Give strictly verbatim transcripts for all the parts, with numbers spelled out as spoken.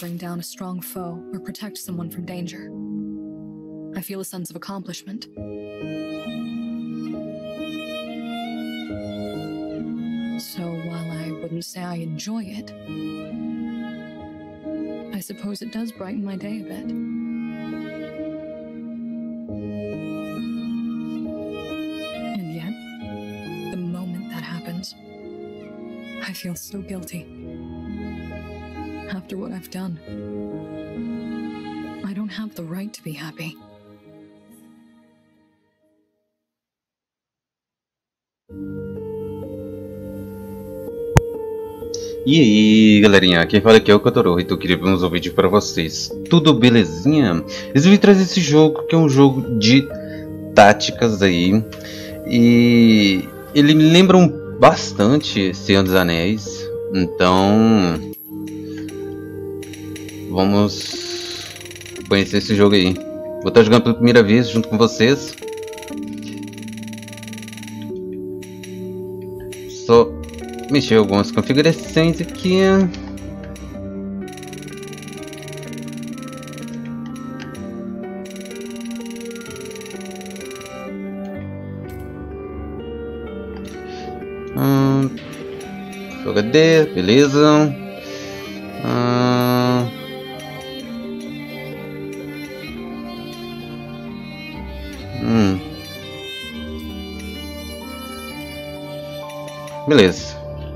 bring down a strong foe or protect someone from danger. I feel a sense of accomplishment. So while I wouldn't say I enjoy it, I suppose it does brighten my day a bit. And yet, the moment that happens, I feel so guilty. After what I've done, I don't have the right to be happy. E aí, galerinha, quem fala aqui é o Kotoro e tô queria ver uns vídeos para vocês. Tudo belezinha? Resolvi trazer esse jogo, que é um jogo de táticas aí. E ele me lembra um, bastante Senhor dos Anéis. Então, vamos conhecer esse jogo aí. Vou estar jogando pela primeira vez junto com vocês. Só mexer algumas configurações aqui. Hum, Full H D, beleza. Hum, hum, beleza.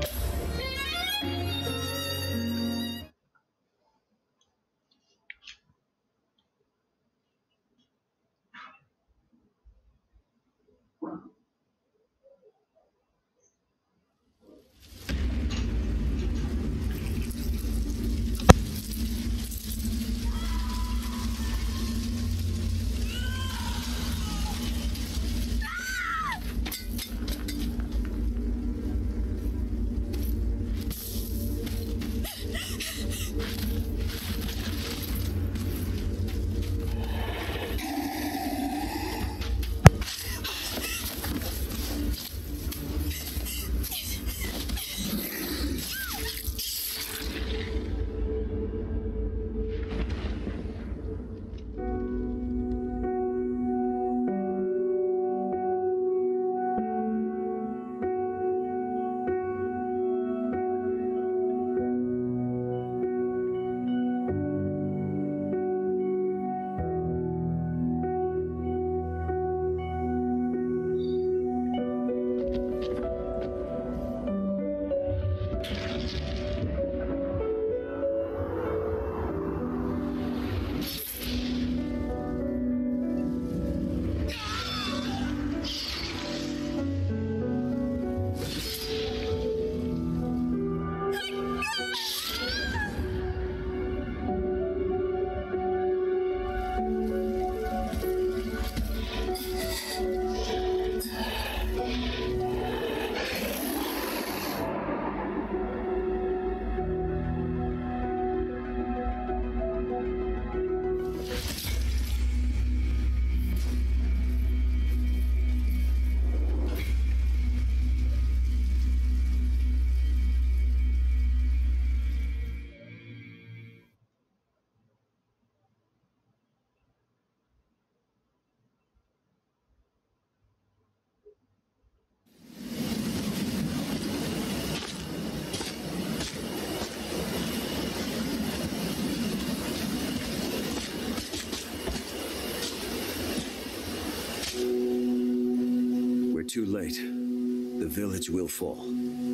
Too late. The village will fall.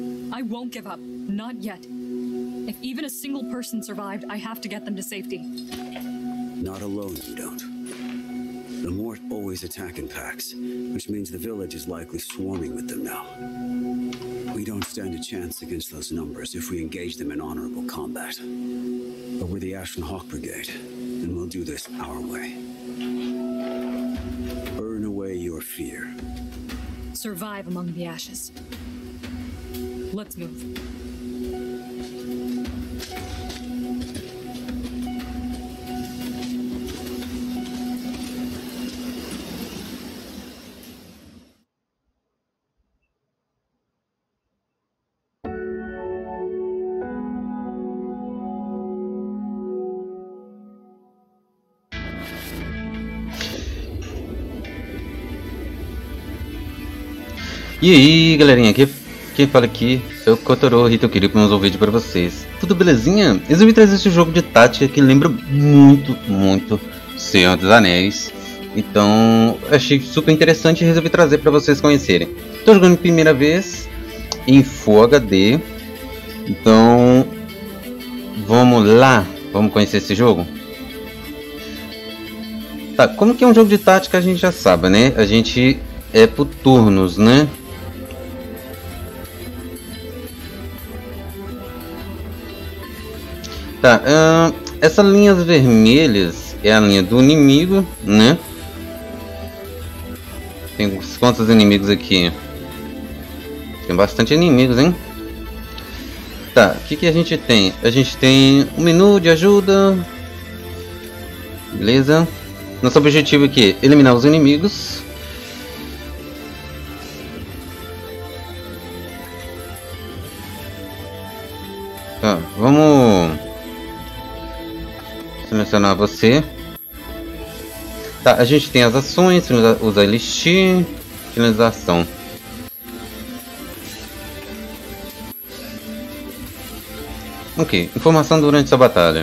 I won't give up. Not yet. If even a single person survived, I have to get them to safety. Not alone, you don't. The Mort always attack in packs, which means the village is likely swarming with them now. We don't stand a chance against those numbers if we engage them in honorable combat. But we're the Ashen Hawk Brigade, and we'll do this our way. Burn away your fear. Survive among the ashes. Let's move. E aí, galerinha, aqui, quem fala aqui é o Kotaro Hitokiri com um vídeo para vocês. Tudo belezinha? Eu resolvi trazer esse jogo de tática que lembra muito, muito Senhor dos Anéis. Então, achei super interessante e resolvi trazer para vocês conhecerem. Estou jogando a primeira vez em Full H D. Então, vamos lá, vamos conhecer esse jogo? Tá, como que é um jogo de tática a gente já sabe, né? A gente é por turnos, né? Tá, uh, essas linhas vermelhas é a linha do inimigo, né? Tem quantos inimigos aqui? Tem bastante inimigos, hein? Tá, o que que a gente tem? A gente tem um menu de ajuda. Beleza. Nosso objetivo aqui é eliminar os inimigos. Tá, vamos selecionar você. Tá, a gente tem as ações, usa elixir, finalização. Ok, informação durante essa batalha.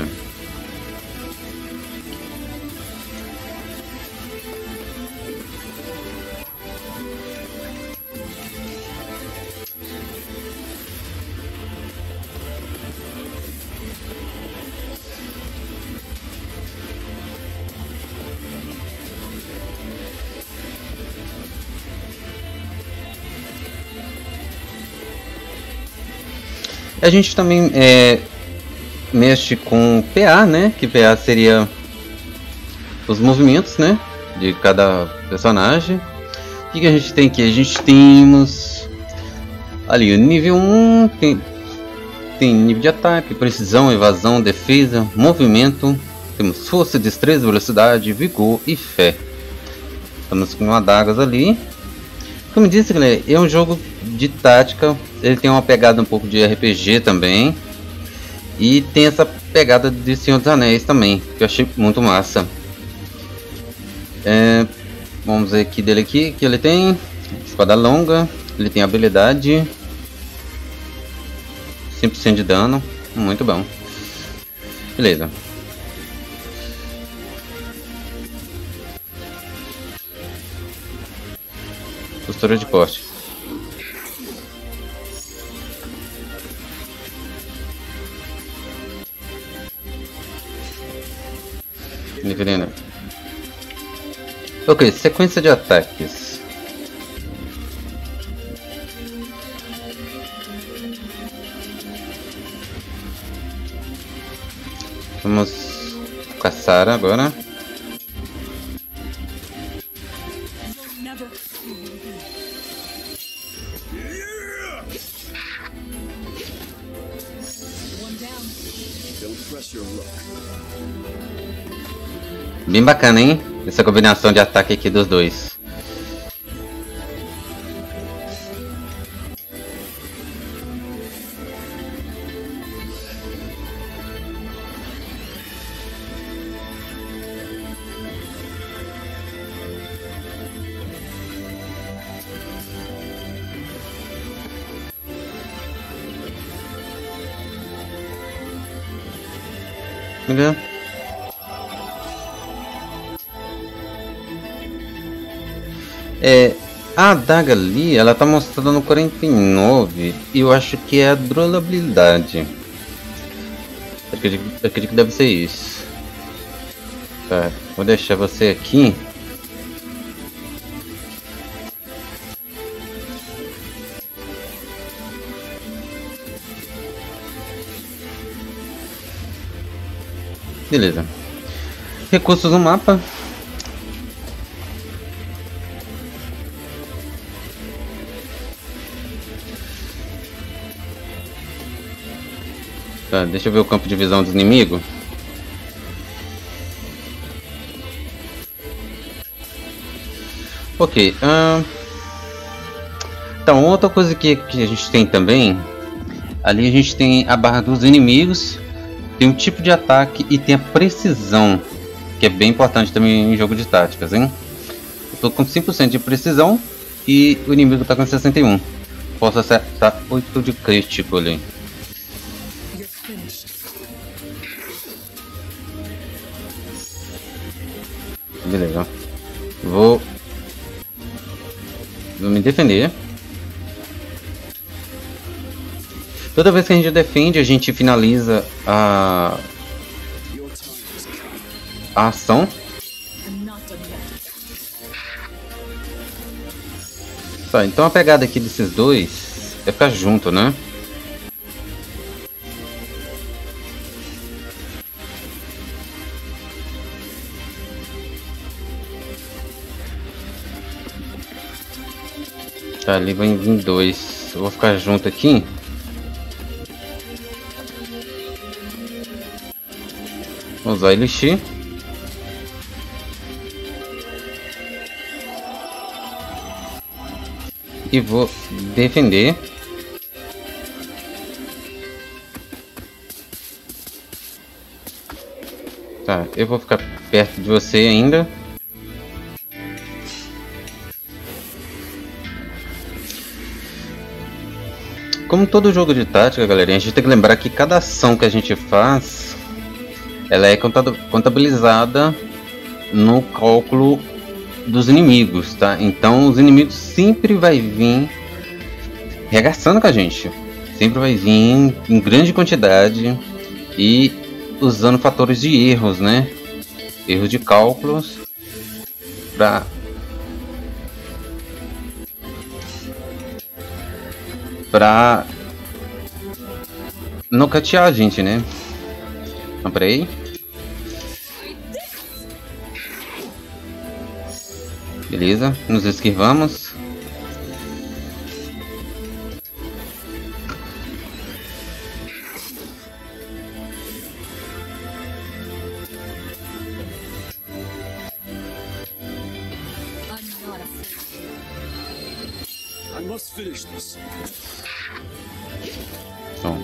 A gente também é, mexe com P A, né? Que P A seria os movimentos, né? De cada personagem. O que, que a gente tem aqui? A gente temos ali o nível um, tem, tem nível de ataque, precisão, evasão, defesa, movimento. Temos força, destreza, velocidade, vigor e fé. Estamos com adagas ali. Como eu disse, galera, é um jogo de tática. Ele tem uma pegada um pouco de R P G também. E tem essa pegada de Senhor dos Anéis também, que eu achei muito massa. É, vamos ver aqui dele aqui, que ele tem espada longa, ele tem habilidade cem por cento de dano, muito bom. Beleza. Postura de corte. Nivelina. Ok, sequência de ataques. Vamos caçar agora. Bem bacana, hein? Essa combinação de ataque aqui dos dois. Entendeu? É, a adaga ali, ela tá mostrando quarenta e nove e eu acho que é a durabilidade. Acredito, acredito que deve ser isso. Tá, vou deixar você aqui. Beleza. Recursos no mapa. Tá, deixa eu ver o campo de visão dos inimigos. Ok. Uh... Então, outra coisa que, que a gente tem também. Ali a gente tem a barra dos inimigos. Tem um tipo de ataque e tem a precisão, que é bem importante também em jogo de táticas, hein? Eu tô com cem por cento de precisão, E o inimigo tá com sessenta e um. Posso acertar oito de crítico ali. You're finished. Beleza. Vou... Vou me defender. Toda vez que a gente defende, a gente finaliza a... a ação. I'm not done yet. Tá, então a pegada aqui desses dois é ficar junto, né? Tá, ali vai vir dois. Eu vou ficar junto aqui. Vou usar Elixir. E vou defender. Tá, eu vou ficar perto de você ainda. Como todo jogo de tática, galerinha, a gente tem que lembrar que cada ação que a gente faz, ela é contabilizada no cálculo dos inimigos, tá? Então os inimigos sempre vai vir regaçando com a gente, sempre vai vir em grande quantidade e usando fatores de erros, né? Erros de cálculos para para nocautear a gente, né? Então, peraí. Beleza, nos esquivamos. I must finish this. Então.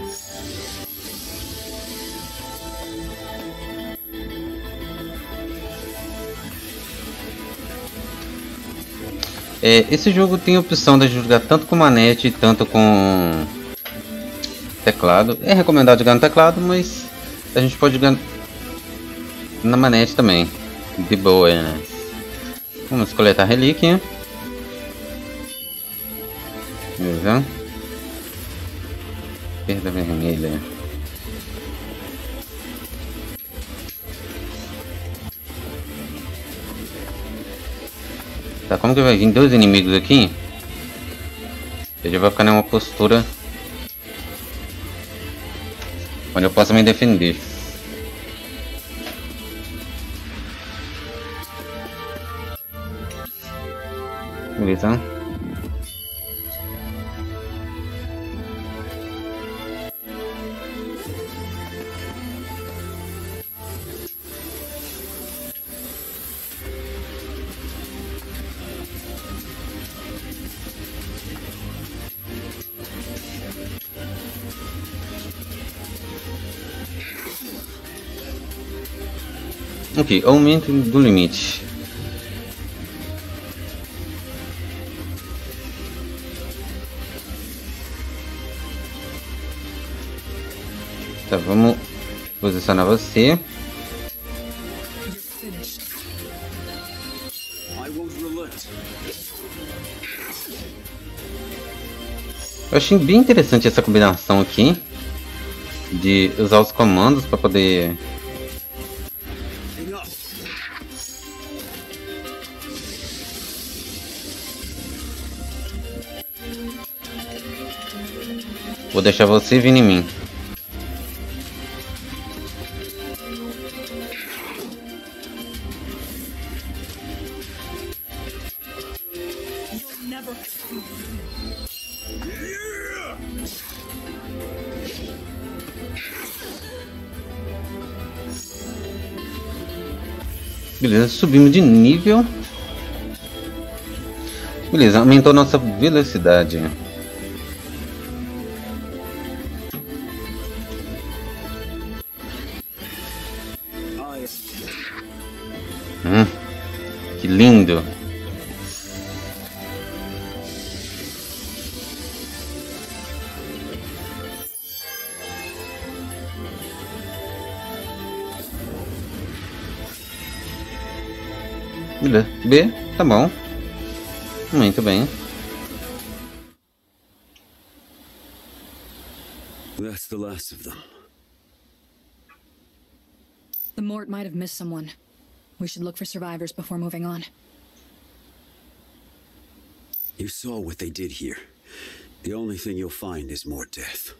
É, esse jogo tem a opção de jogar tanto com manete tanto com teclado. É recomendado jogar no teclado, mas a gente pode jogar na manete também, de boa, né? Vamos coletar a relíquia. Beleza. Perda vermelha. Tá, como que vai vir dois inimigos aqui? Eu já vou ficar numa postura onde eu possa me defender. Beleza? Ok, aumento do limite. Tá, vamos posicionar você. Eu achei bem interessante essa combinação aqui de usar os comandos para poder Vou deixar você vir em mim. Beleza, subimos de nível. Beleza, aumentou nossa velocidade. Hum, que lindo. Beleza. B, tá bom. Muito bem. That's the last of them. The Mort might have missed someone. We should look for survivors before moving on. You saw what they did here. The only thing you'll find is more death.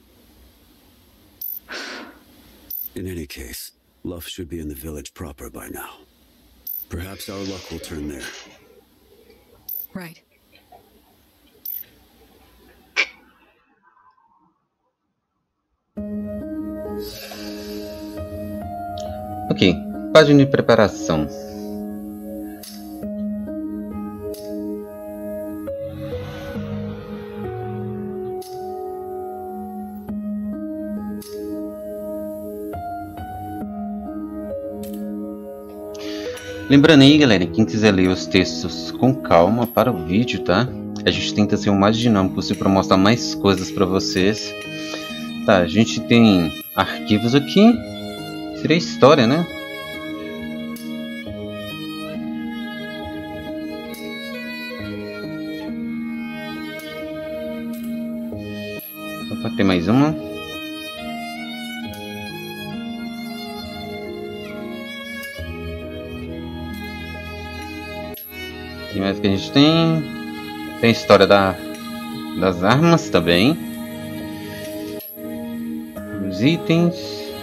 In any case, Luff should be in the village proper by now. Perhaps our luck will turn there. Right. Ok, página de preparação. Lembrando aí, galera, quem quiser ler os textos com calma para o vídeo, tá? A gente tenta ser o mais dinâmico possível para mostrar mais coisas para vocês. Tá, a gente tem arquivos aqui. Seria história, né? Opa, tem mais uma. O que mais que a gente tem? Tem a história da, das armas também. Os itens.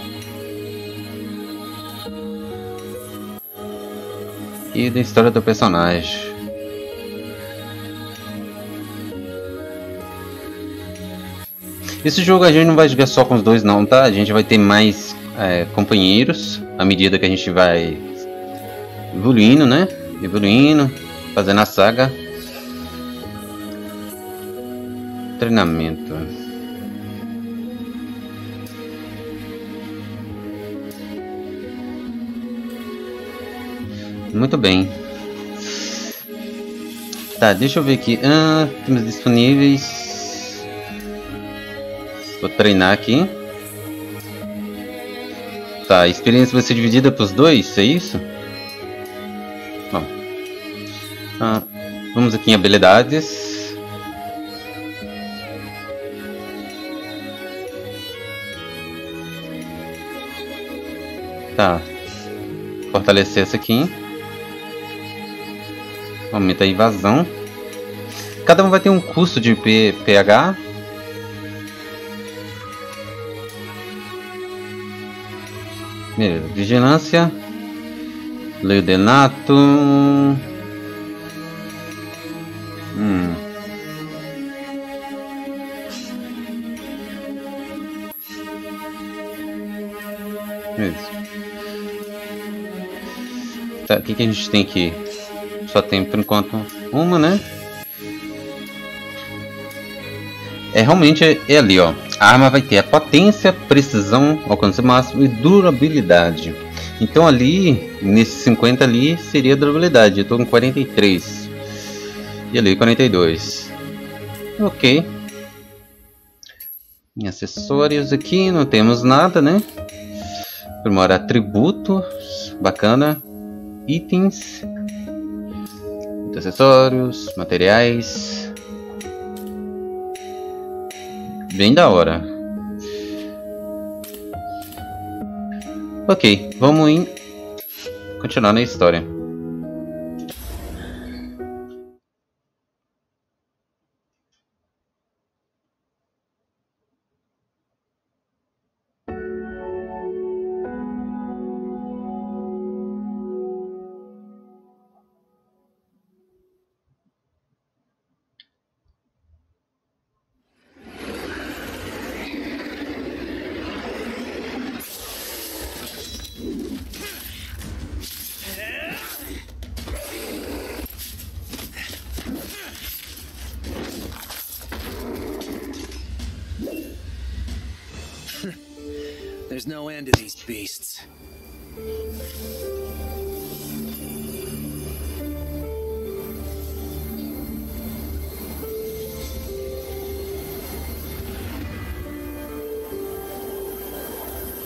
E da história do personagem. Esse jogo a gente não vai jogar só com os dois não, tá? A gente vai ter mais é, companheiros à medida que a gente vai evoluindo, né? Evoluindo, fazendo a saga. Treinamento. Muito bem. Tá, deixa eu ver aqui. Ah, temos disponíveis. Vou treinar aqui. Tá, a experiência vai ser dividida para os dois, é isso? Bom. Ah, vamos aqui em habilidades. Tá. Fortalecer essa aqui. Aumenta a invasão. Cada um vai ter um custo de P pH. Beleza. Vigilância. Leodenato. Hum. Isso. Tá, o que, que a gente tem aqui? Só tem por enquanto uma, né? É realmente é, é ali, ó. A arma vai ter a potência, precisão, alcance máximo e durabilidade. Então ali, nesse cinquenta ali, seria a durabilidade. Eu tô com quarenta e três. E ali, quarenta e dois. Ok. Em acessórios aqui, não temos nada, né? Primora atributos. Bacana. Itens. Acessórios, materiais. Bem da hora. Ok, vamos em... continuar na história. There's no end to these beasts.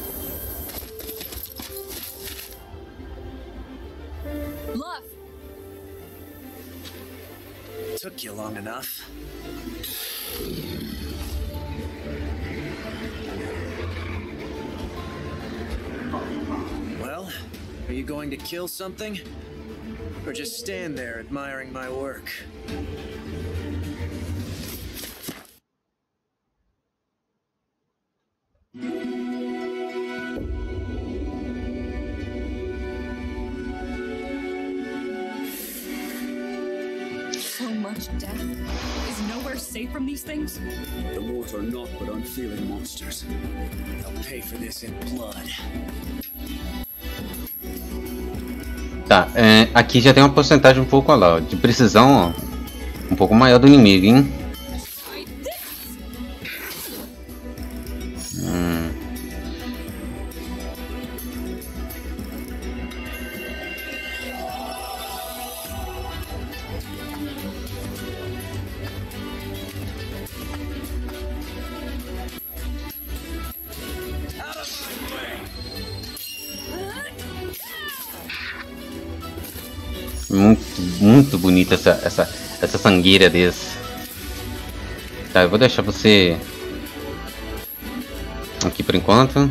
Luff! took you long enough. Well, are you going to kill something? Or just stand there admiring my work? So much death. Is nowhere safe from these things? The Mort are naught but unfeeling monsters. They'll pay for this in blood. Tá, é, aqui já tem uma porcentagem um pouco, olha lá, ó, de precisão, ó, um pouco maior do inimigo, hein? Hum. Muito, muito bonita essa, essa, essa sangueira desse. Tá, eu vou deixar você aqui por enquanto.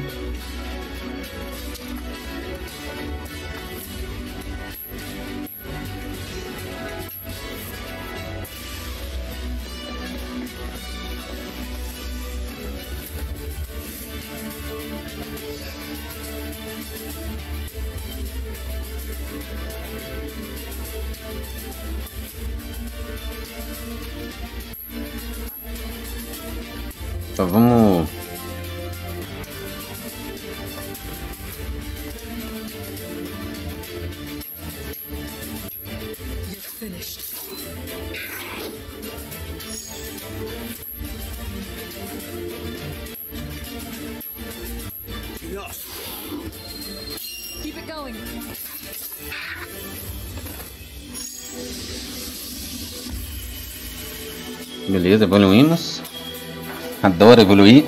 Então vamos. You're finished. Enough. Keep it going. Beleza, evoluímos. Adoro evoluir.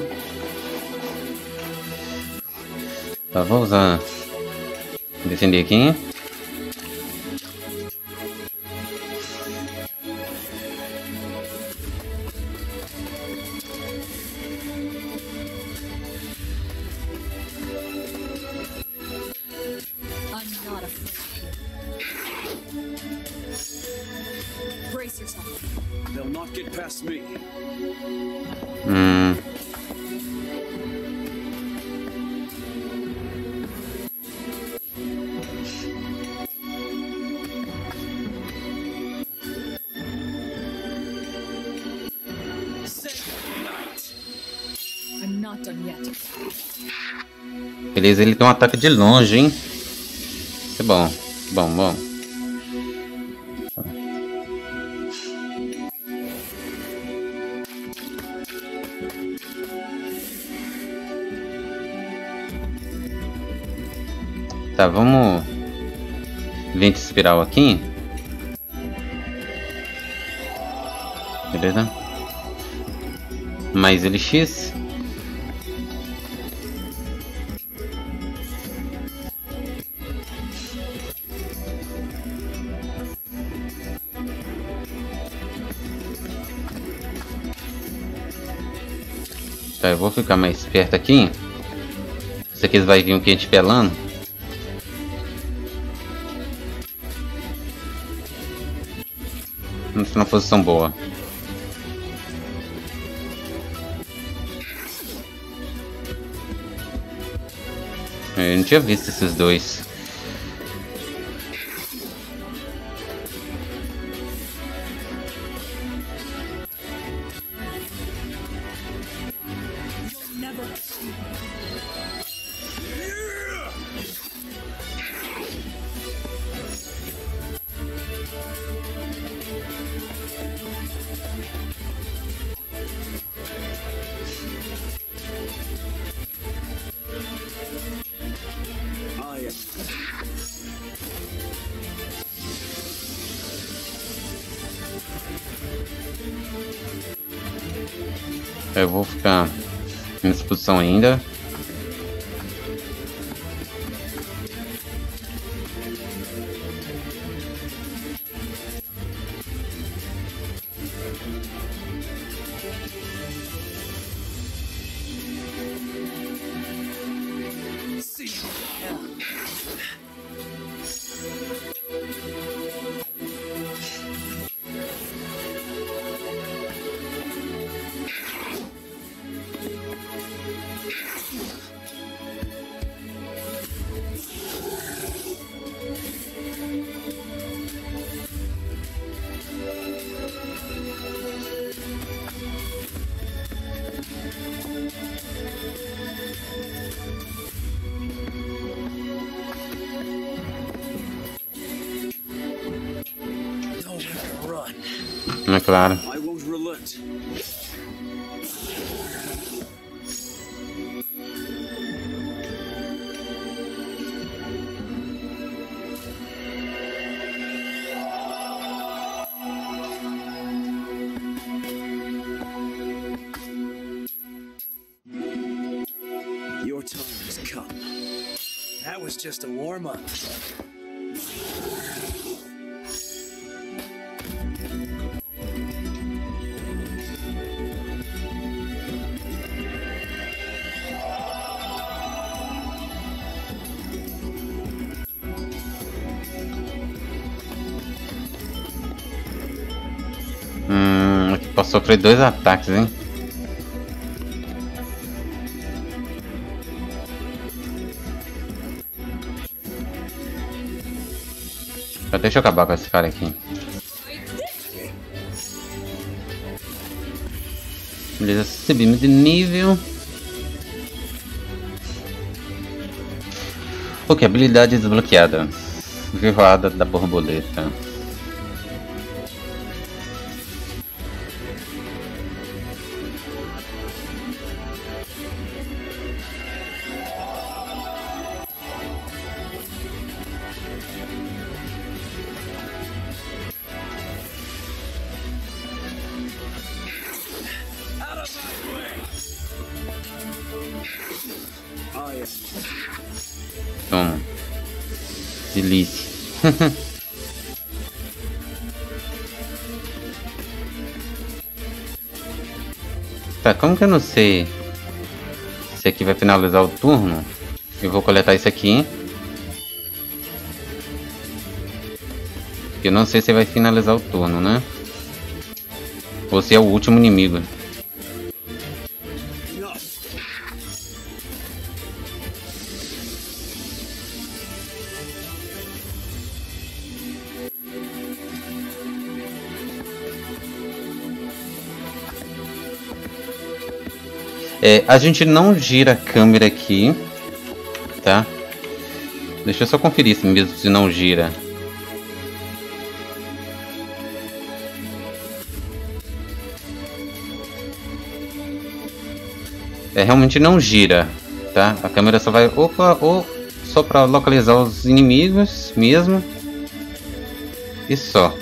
Tá, vou usar. Descender aqui. I'm not afraid. Brace yourself. They'll not get past me. Hum. I'm not done yet. Beleza, ele tem um ataque de longe, hein? Isso é bom, bom, bom. Tá, vamos vento espiral aqui. Beleza? Mais elix. Tá, eu vou ficar mais perto aqui. Isso aqui vai vir um quente pelando. Não está numa posição boa. Eu não tinha visto esses dois. I am. Eu vou ficar nessa posição ainda. É claro. I won't relent. Your time has come. That was just a warm-up. Hum, aqui posso sofrer dois ataques, hein? Deixa eu acabar com esse cara aqui. Beleza, subimos de nível. Ok, habilidade desbloqueada. Voada da borboleta. Toma. Delícia. Tá, como que eu não sei se aqui vai finalizar o turno? Eu vou coletar isso aqui. Eu não sei se vai finalizar o turno, né? Ou se é o último inimigo. É, a gente não gira a câmera aqui, tá? Deixa eu só conferir se mesmo se não gira. É, realmente não gira, tá? A câmera só vai, opa, ou só para localizar os inimigos mesmo. E só.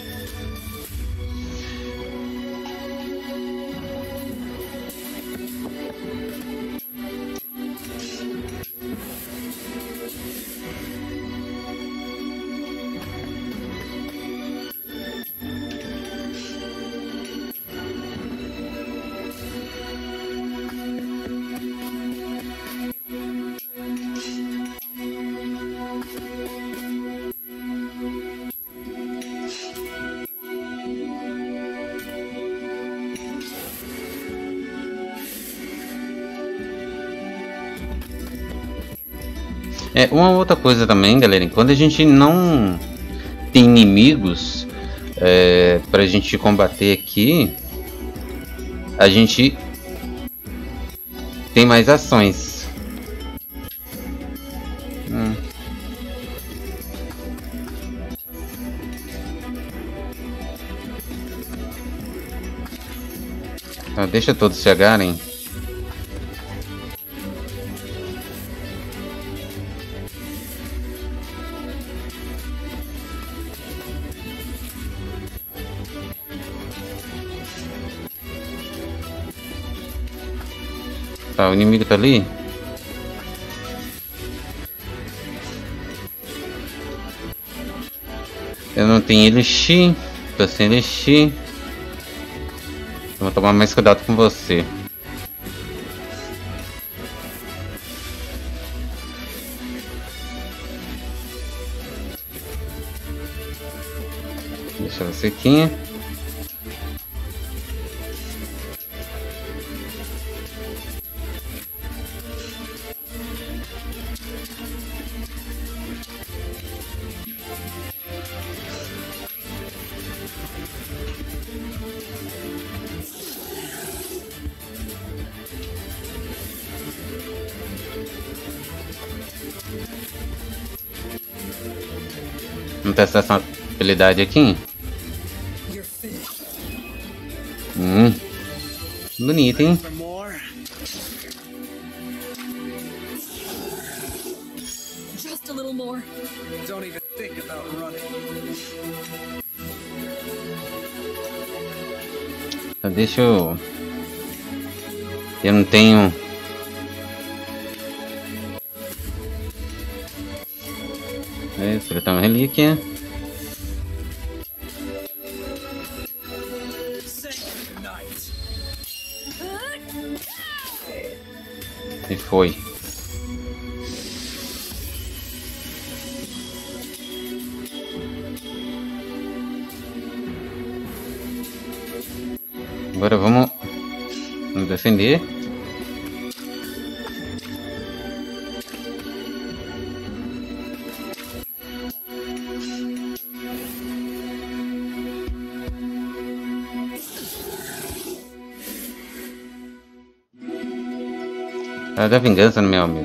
É, uma outra coisa também, galera, quando a gente não tem inimigos é, pra gente combater aqui, a gente tem mais ações. Hum. Tá, deixa todos chegarem. Tá, o inimigo tá ali. Eu não tenho elixir, tô sem elixir. Eu vou tomar mais cuidado com você. Deixa você aqui. Vamos testar essa habilidade aqui. You're finished. Bonito, hein? For more? Just a little more. Don't even think about running. Só deixa eu... Eu não tenho... É, coletar uma relíquia. E foi. Agora vamos, vamos defender. Ela dá vingança no meu amigo.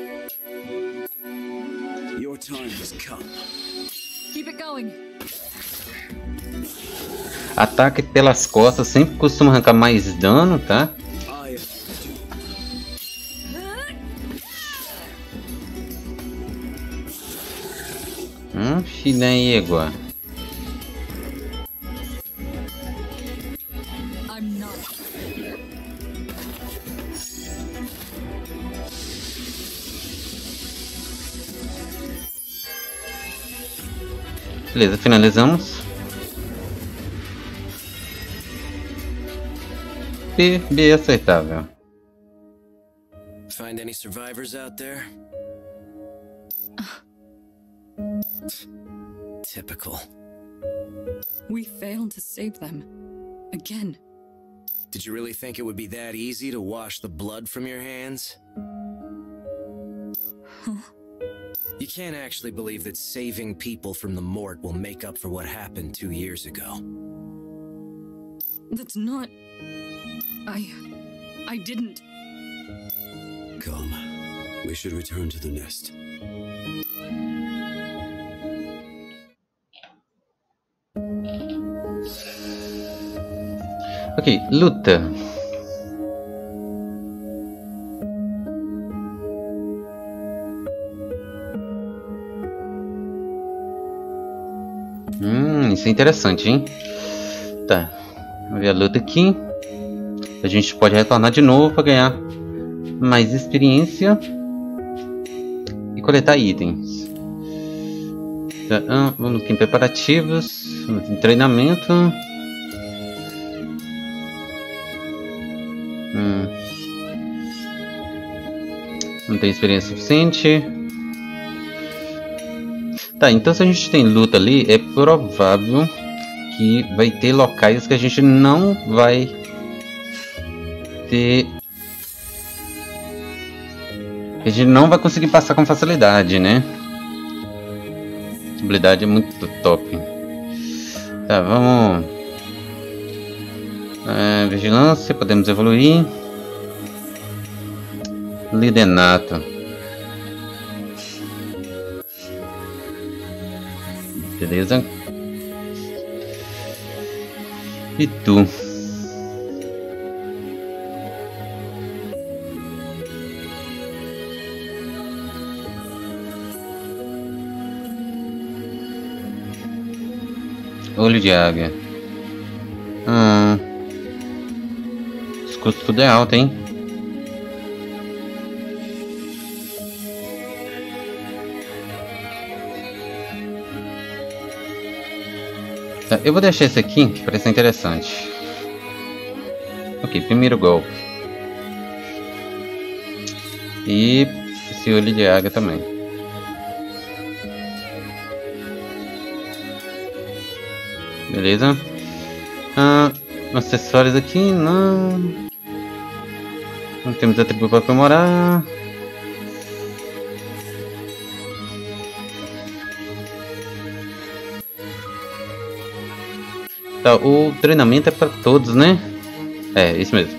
Your time has come. Keep it going. Ataque pelas costas sempre costuma arrancar mais dano, tá? I Hum, filha aí, igual. I'm not. Beleza, finalizamos. B, B aceitável. Find any survivors out there? Typical. We failed to save them. Again. Did you really think it would be that easy to wash the blood from your hands? You can't actually believe that saving people from the Mort will make up for what happened two years ago. That's not... I... I didn't. Come. We should return to the nest. Ok, luta. Hum, isso é interessante, hein? Tá, vamos ver a luta aqui. A gente pode retornar de novo para ganhar mais experiência e coletar itens. Tá, ah, vamos aqui em preparativos, vamos em treinamento. Hum. Não tem experiência suficiente. Tá, então se a gente tem luta ali, é provável que vai ter locais que a gente não vai ter... A gente não vai conseguir passar com facilidade, né? A habilidade é muito top. Tá, vamos... É, vigilância, podemos evoluir. Lidenato. Beleza. E tu? Olho de águia. Hum. Esse custo tudo é alto, hein? Tá, eu vou deixar esse aqui, que parece interessante. Ok, primeiro golpe. E esse olho de águia também. Beleza. Ah, acessórios aqui, não. Não temos atributo para aprimorar. Tá, o treinamento é para todos, né? É, isso mesmo.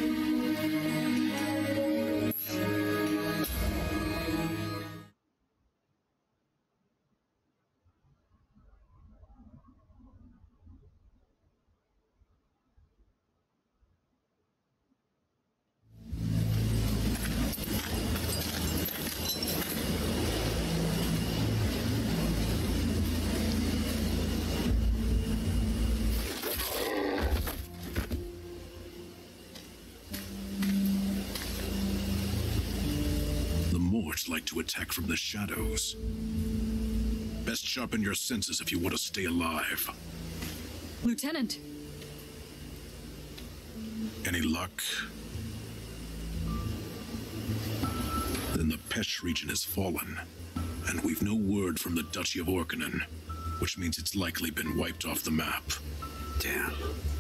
to attack from the shadows. Best sharpen your senses if you want to stay alive. Lieutenant! Any luck? Then the Pesh region has fallen, and we've no word from the Duchy of Orkinen, which means it's likely been wiped off the map. Damn.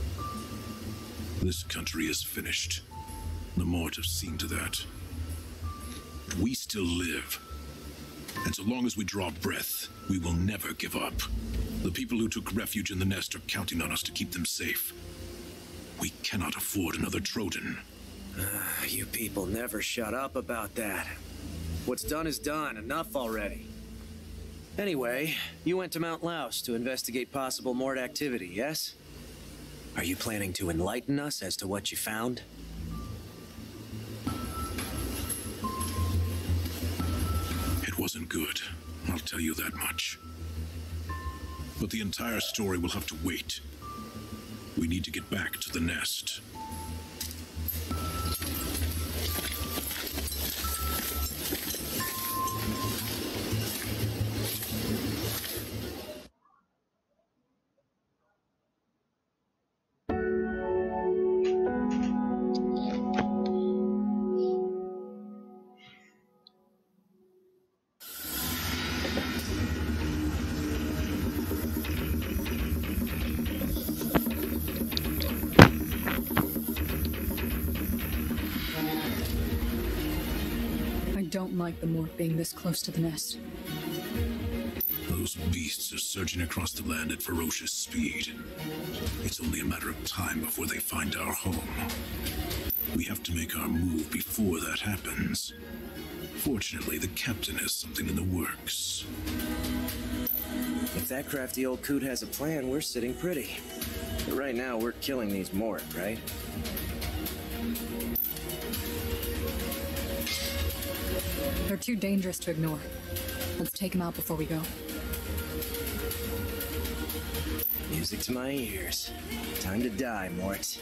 This country is finished. The Mort have seen to that. But we still live. And so long as we draw breath, we will never give up. The people who took refuge in the nest are counting on us to keep them safe. We cannot afford another Trojan. Uh, you people never shut up about that. What's done is done. Enough already. Anyway, you went to Mount Laos to investigate possible Mort activity, yes? Are you planning to enlighten us as to what you found? It wasn't good, I'll tell you that much. But the entire story will have to wait. We need to get back to the nest. I don't like the Mort being this close to the nest. Those beasts are surging across the land at ferocious speed. It's only a matter of time before they find our home. We have to make our move before that happens. Fortunately, the captain has something in the works. If that crafty old coot has a plan, we're sitting pretty. But right now, we're killing these Mort, right? They're too dangerous to ignore. Let's take them out before we go. Music to my ears. Time to die, Mort.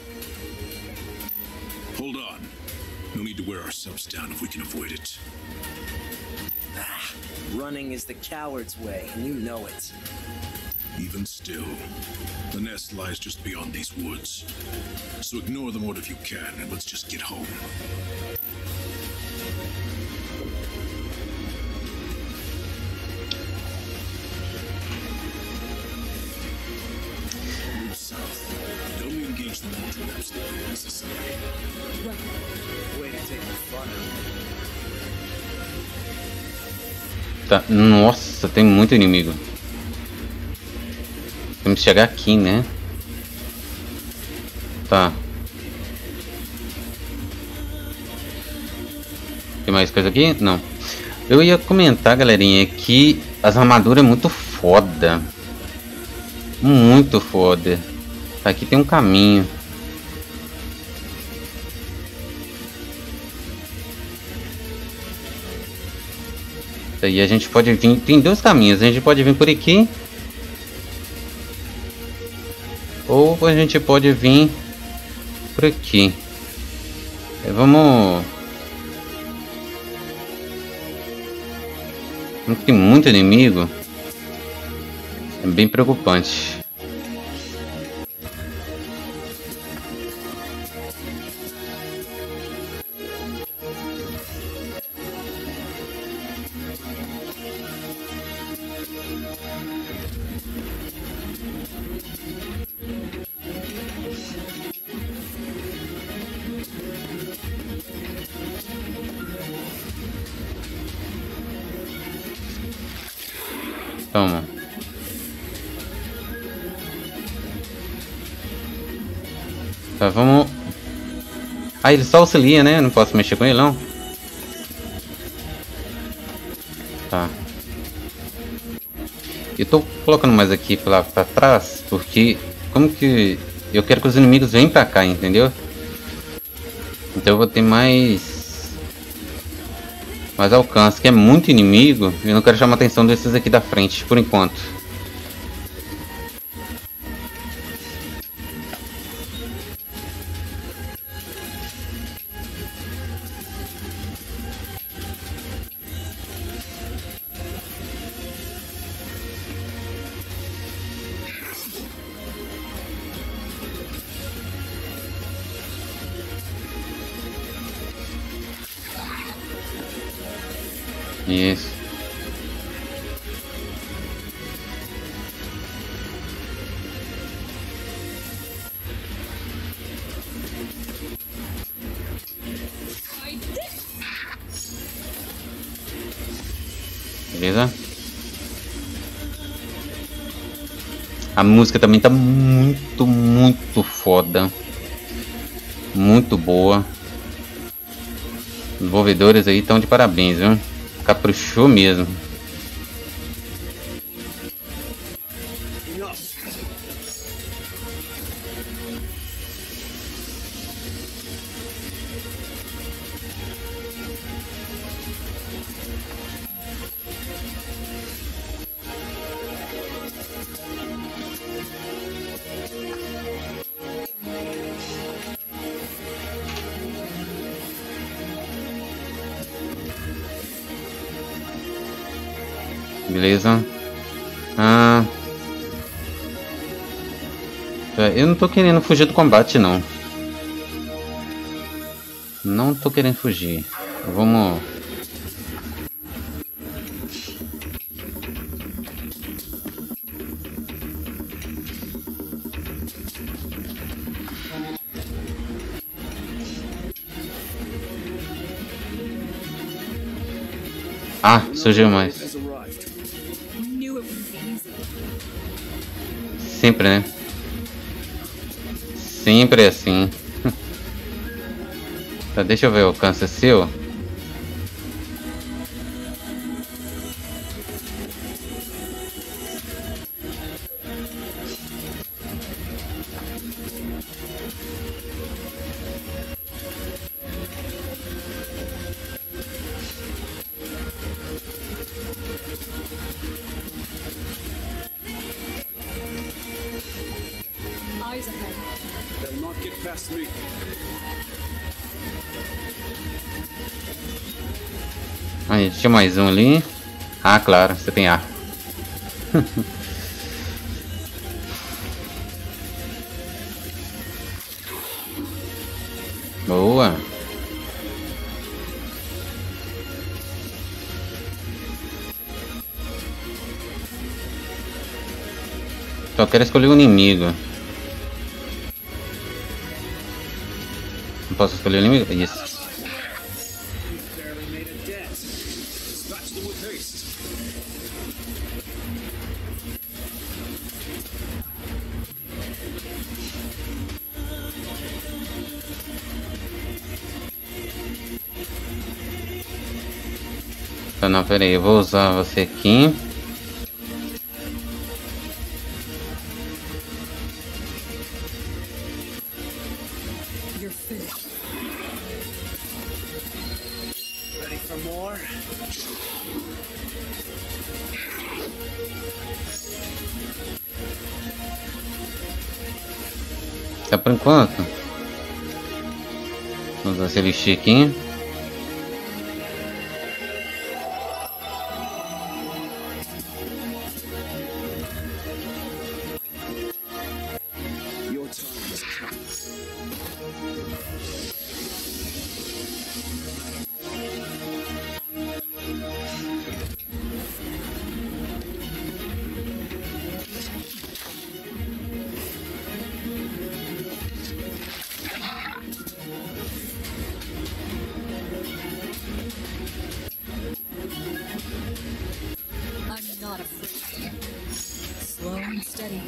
Hold on. No need to wear ourselves down if we can avoid it. Ah, running is the coward's way, and you know it. Even still, the nest lies just beyond these woods. So ignore the Mort if you can, and let's just get home. Move south. Don't engage the Mort when absolutely necessary. Way to take the fun Tá. Nossa, tem muito inimigo. Temos que chegar aqui, né? Tá. Tem mais coisa aqui? Não. Eu ia comentar, galerinha, que as armaduras é muito foda. Muito foda. Aqui tem um caminho. E a gente pode vir, tem dois caminhos, a gente pode vir por aqui ou a gente pode vir por aqui. É, vamos... Tem muito inimigo, é bem preocupante. Toma. Tá, vamos... Ah, ele só auxilia, né? Não posso mexer com ele, não. Tá. Eu tô colocando mais aqui pra, pra trás, porque... Como que... Eu quero que os inimigos venham pra cá, entendeu? Então eu vou ter mais... Mais alcance, que é muito inimigo. Eu não quero chamar a atenção desses aqui da frente, por enquanto. Isso. Beleza? A música também tá muito, muito foda. Muito boa. Os desenvolvedores aí estão de parabéns, viu? Caprichou mesmo. Beleza. Ah, eu não tô querendo fugir do combate, não. Não tô querendo fugir. Vamos... Ah, surgiu mais. Sempre, né? Sempre é assim. Tá, deixa eu ver o alcance seu. They'll not get past me. Aí, tinha mais um ali. Ah, claro, você tem ar. Boa. Só quero escolher o inimigo. Não posso escolher o inimigo? Isso. Ah, não, pera aí, eu vou usar você aqui. Ready for more? Tá por enquanto. Vamos usar esse elixir aqui. Your time has come. I'm not afraid. Slow and steady.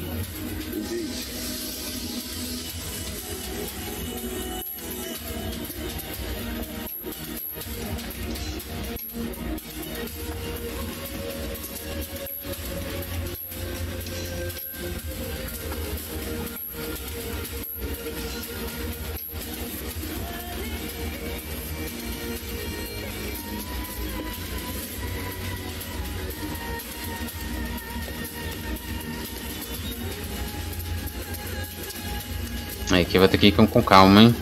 Aí aqui vai ter que ir com, com calma, hein?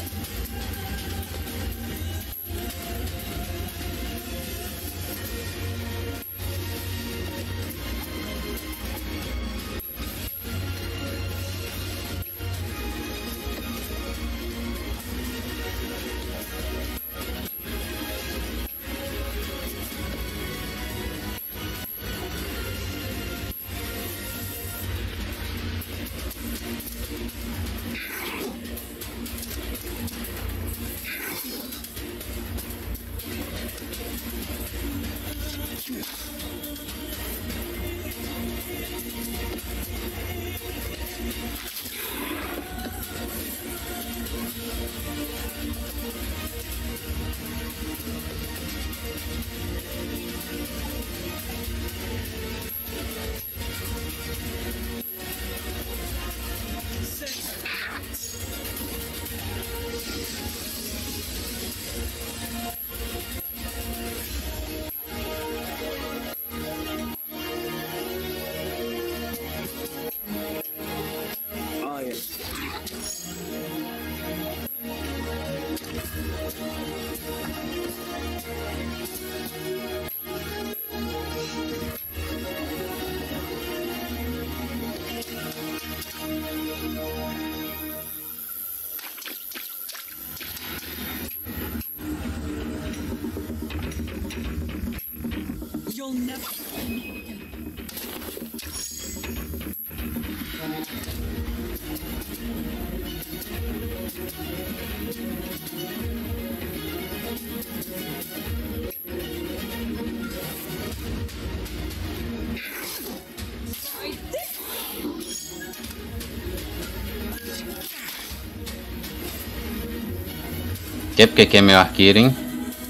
Que é porque que é meu arqueiro, hein?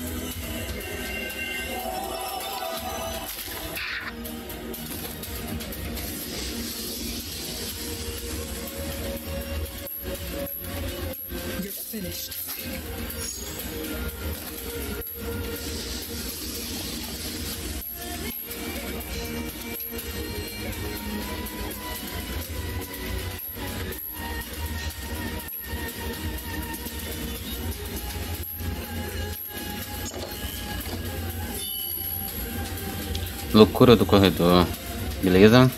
You're finished. Loucura do corredor. Beleza?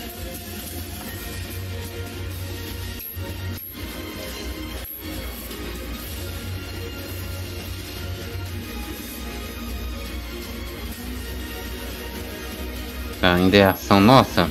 Tá, ainda é ação nossa?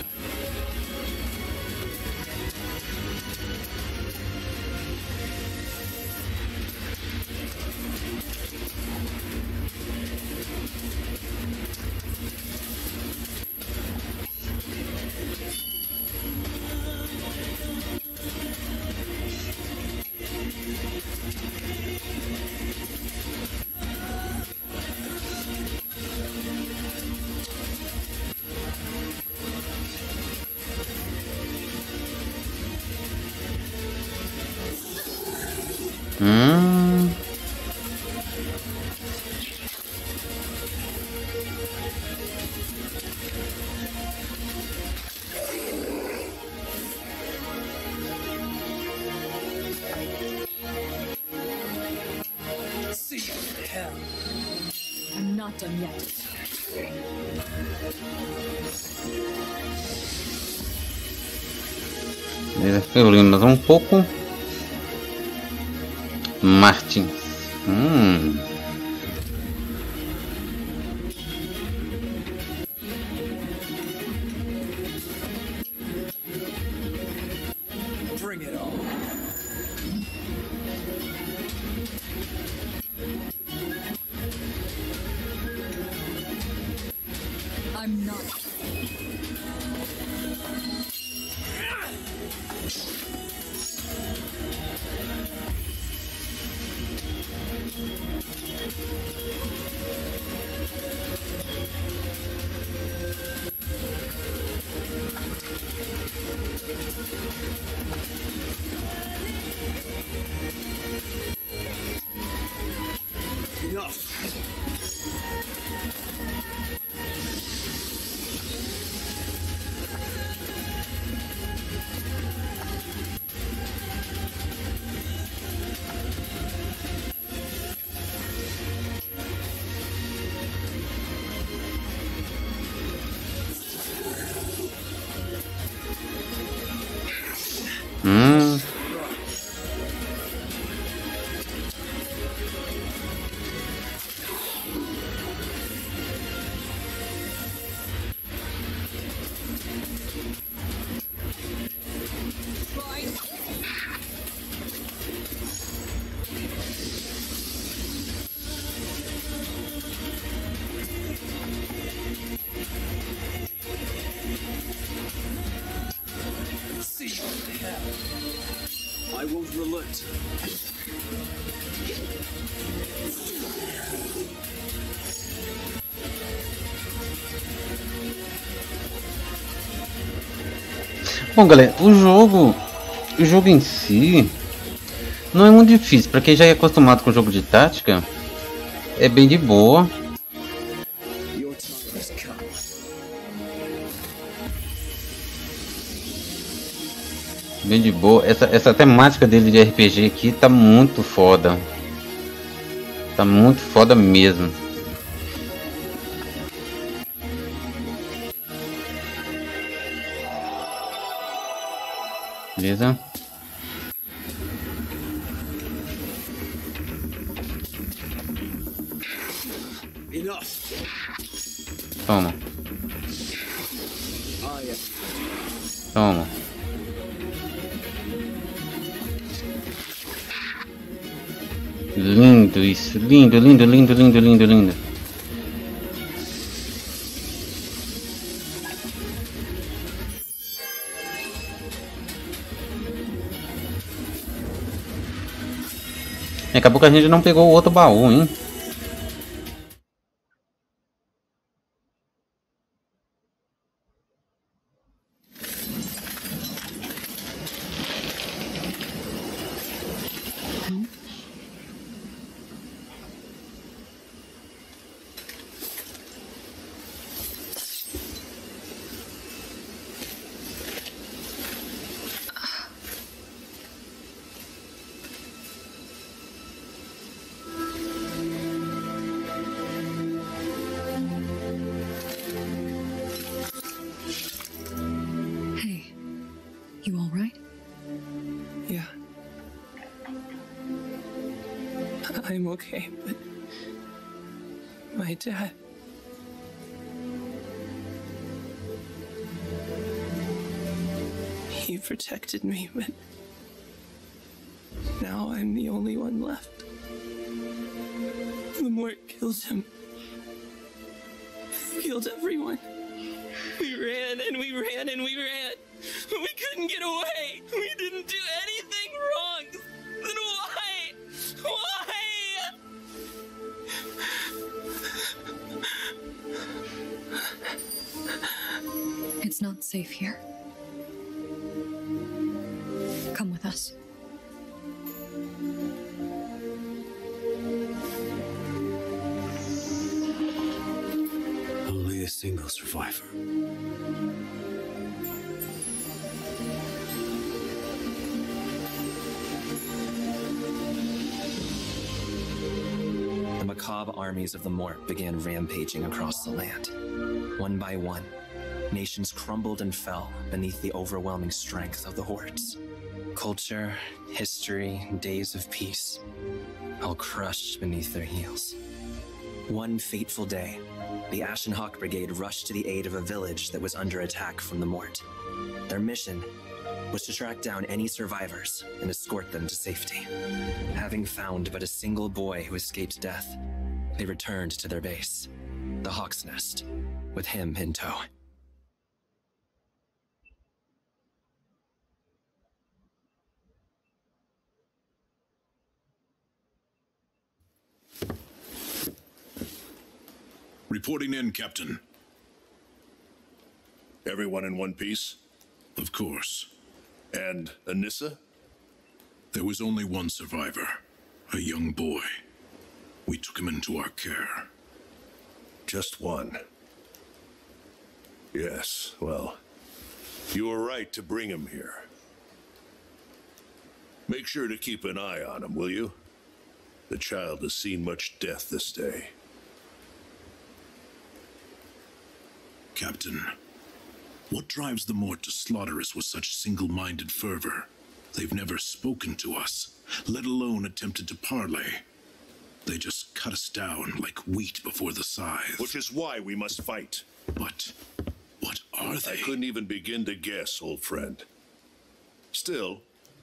Hum. See you in hell. I'm not done yet. Evoluímos um pouco. Martins. Hum. Bring it on. I'm not. Hum. See you in hell. I won't relent. Bom, galera, o jogo, o jogo em si não é muito difícil. Para quem já é acostumado com o jogo de tática, é bem de boa. Your time has come. Bem de boa. Essa, essa temática dele de R P G aqui tá muito foda. Tá muito foda mesmo. Beleza? Enough. Toma. Toma. Lindo isso, lindo, lindo, lindo, lindo, lindo, lindo. Acabou que a gente não pegou o outro baú, hein? You all right? Yeah. I'm okay, but my dad... He protected me, but now I'm the only one left. The Mort killed him. Killed everyone. We ran and we ran and we ran. We couldn't get away. We didn't do anything wrong. Then why? Why? It's not safe here. Come with us. Only a single survivor. The macabre armies of the Mort began rampaging across the land. One by one, nations crumbled and fell beneath the overwhelming strength of the hordes. Culture, history, days of peace, all crushed beneath their heels. One fateful day, the Ashenhawk Brigade rushed to the aid of a village that was under attack from the Mort. Their mission was to track down any survivors and escort them to safety. Having found but a single boy who escaped death, they returned to their base, the Hawk's Nest, with him in tow. Reporting in, Captain. Everyone in one piece? Of course. And Anissa? There was only one survivor, a young boy. We took him into our care. Just one? Yes, well, you were right to bring him here. Make sure to keep an eye on him, will you? The child has seen much death this day. Captain, what drives the Mort to slaughter us with such single-minded fervor? They've never spoken to us, let alone attempted to parley. They just cut us down like wheat before the scythe. Which is why we must fight. But what are they? I couldn't even begin to guess, old friend. Still,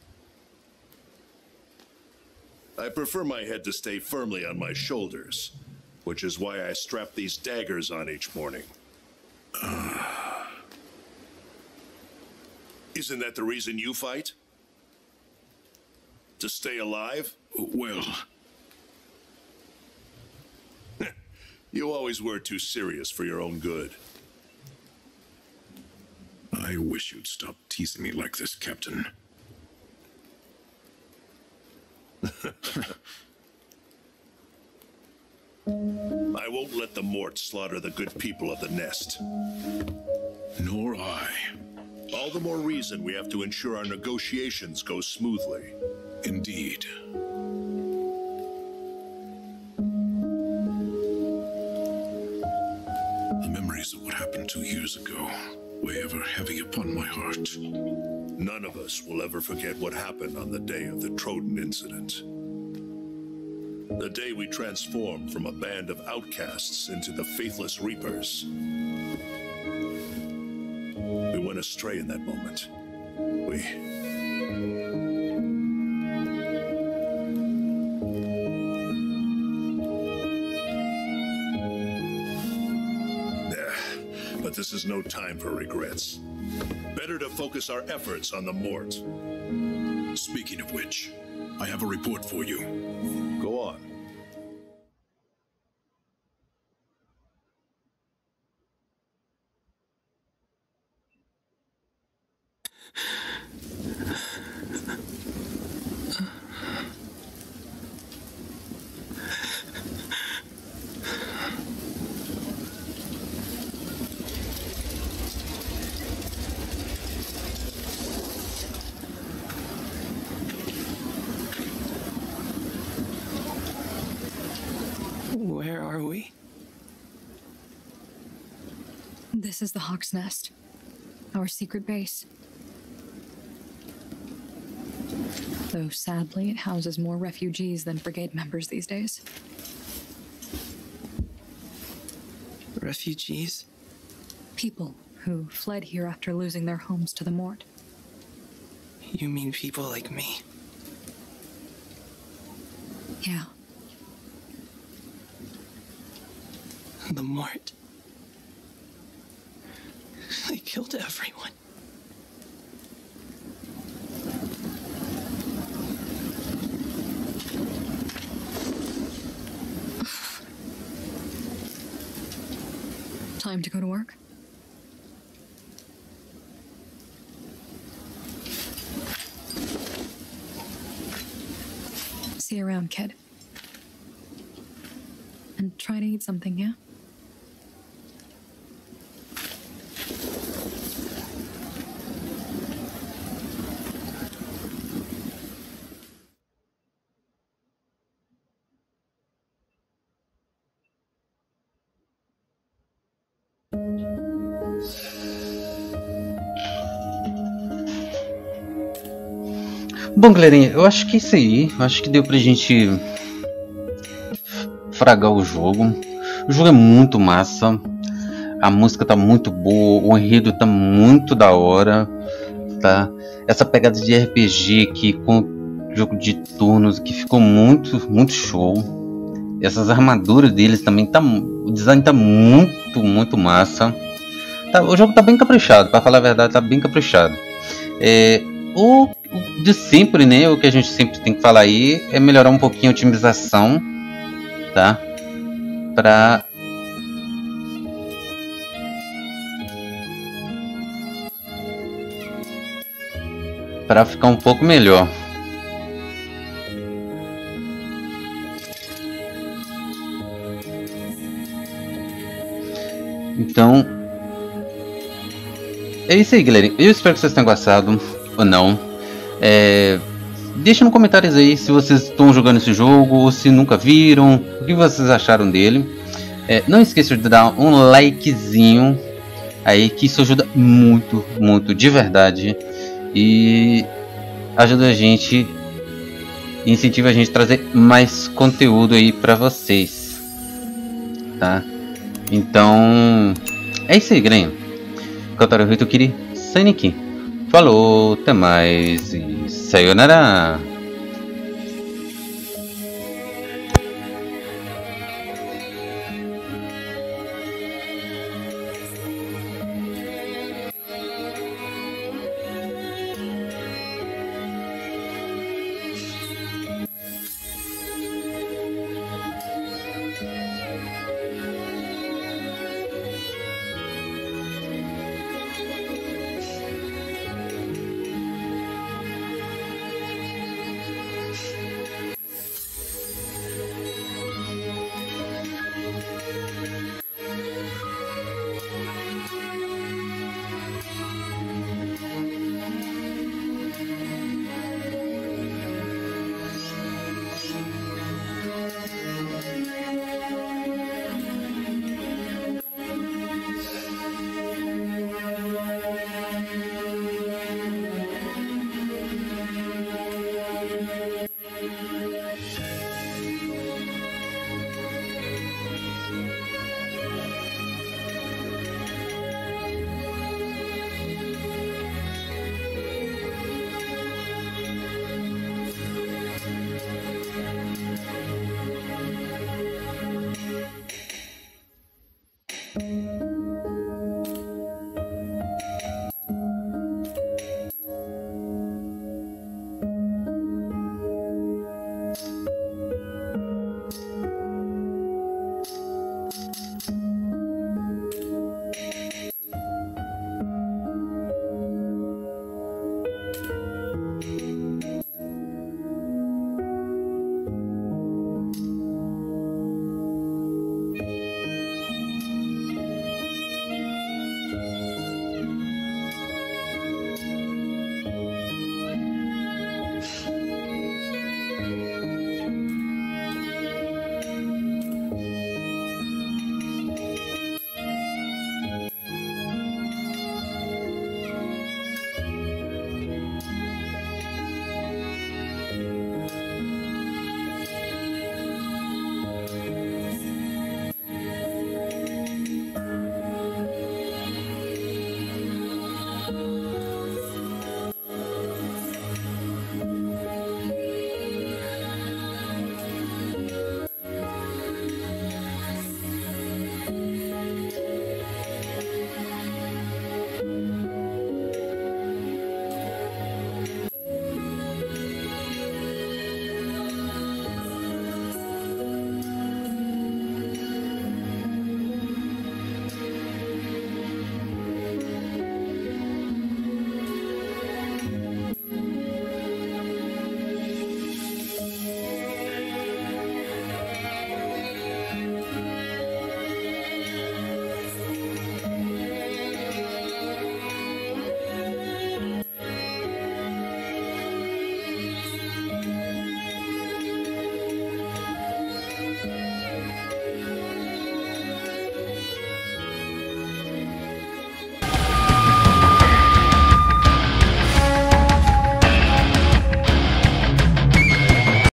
I prefer my head to stay firmly on my shoulders, which is why I strap these daggers on each morning. Uh... Isn't that the reason you fight? To stay alive? Well... You always were too serious for your own good. I wish you'd stop teasing me like this, Captain. I won't let the Mort slaughter the good people of the Nest. Nor I. All the more reason we have to ensure our negotiations go smoothly. Indeed. The memories of what happened two years ago weigh ever heavy upon my heart. None of us will ever forget what happened on the day of the Troden incident. The day we transformed from a band of outcasts into the Faithless Reapers. We astray in that moment. We... But this is no time for regrets. Better to focus our efforts on the Mort. Speaking of which, I have a report for you. Go on. Where are we? This is the Hawk's Nest, our secret base. Though sadly, it houses more refugees than brigade members these days. Refugees? People who fled here after losing their homes to the Mort. You mean people like me? Yeah. The Mort. They killed everyone. Time to go to work? See you around, kid. And try to eat something, yeah? Bom, galerinha, eu acho que é isso aí. Eu acho que deu pra gente fragar o jogo. O jogo é muito massa. A música tá muito boa. O enredo tá muito da hora, tá? Essa pegada de R P G aqui com jogo de turnos que ficou muito, muito show. Essas armaduras deles também tá... O design tá muito, muito massa. Tá, o jogo tá bem caprichado, pra falar a verdade, tá bem caprichado. É... O, o de sempre, né? O que a gente sempre tem que falar aí é melhorar um pouquinho a otimização, tá? Pra para ficar um pouco melhor. Então é isso aí, galera. Eu espero que vocês tenham gostado ou não. É, deixa nos comentários aí se vocês estão jogando esse jogo ou se nunca viram, o que vocês acharam dele. É, não esqueça de dar um likezinho aí, que isso ajuda muito, muito de verdade, e ajuda a gente, incentiva a gente a trazer mais conteúdo aí pra vocês, tá? Então é isso aí, galera. Kotaro Hitokiri, Sainiki. Falou, até mais e sayonara!